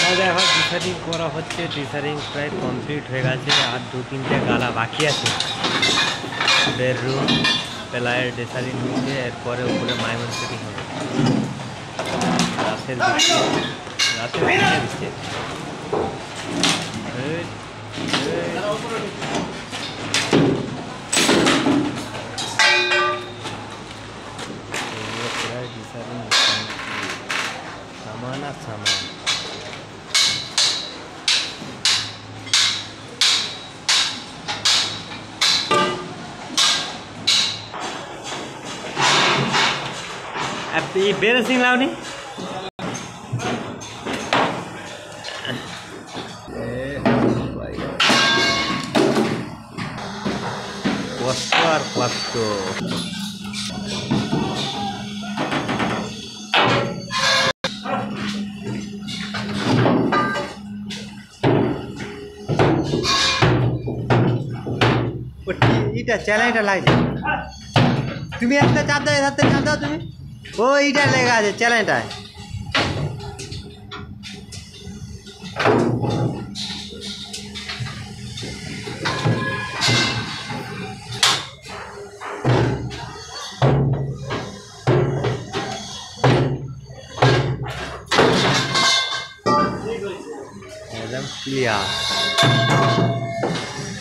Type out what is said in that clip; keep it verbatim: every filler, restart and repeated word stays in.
দেখো ডিসারিং করা হচ্ছে, ডিসারিং প্রায় কমপ্লিট হয়ে গেছে, আর দু তিনটে গালা বাকি আছে। বেডরুম প্লায়ের ডিসারিং হচ্ছে, এরপরে উপরে মাইমন সেটিং হবে। রাতের দিচ্ছে রাতের দিকে দিচ্ছে প্রায় ডিসারিং সামান আর সামান। बेर सिंह लाउनी कष्ट और कष्ट इटा चला इटा लाग तुम्हें एक चाप दो हाथ चाप दो तुम्हें ओ इटा लेगा जे चैलेंजटा एकदम क्लियर।